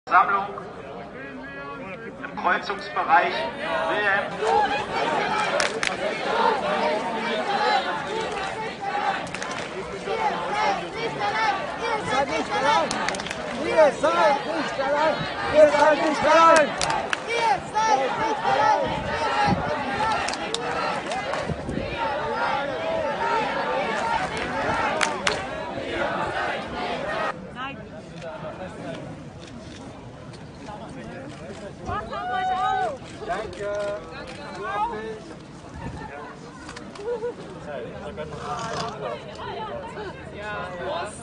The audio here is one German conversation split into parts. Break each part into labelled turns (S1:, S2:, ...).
S1: Sammlung im Kreuzungsbereich Wilhelm.
S2: Seid nicht allein! Ihr seid nicht allein! Ihr seid nicht allein! Ihr seid nicht allein! Danke.
S3: Ja, Prost.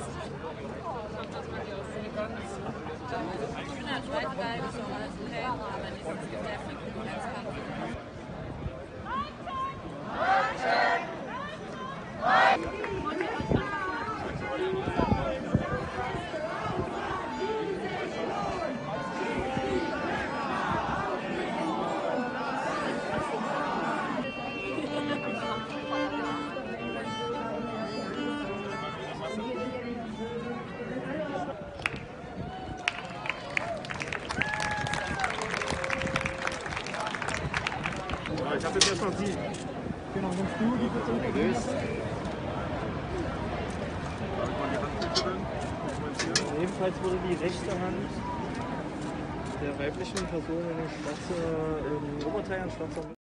S3: Ich bin halt weltweit so als Trainer, aber nicht als Geschäftsführer und als Kanzler.
S4: Ich habe jetzt erstmal Sie. Genau, nimmst du die bitte unterwegs? Ebenfalls wurde die rechte Hand der weiblichen Person in schwarzer Oberteil, ein schwarzer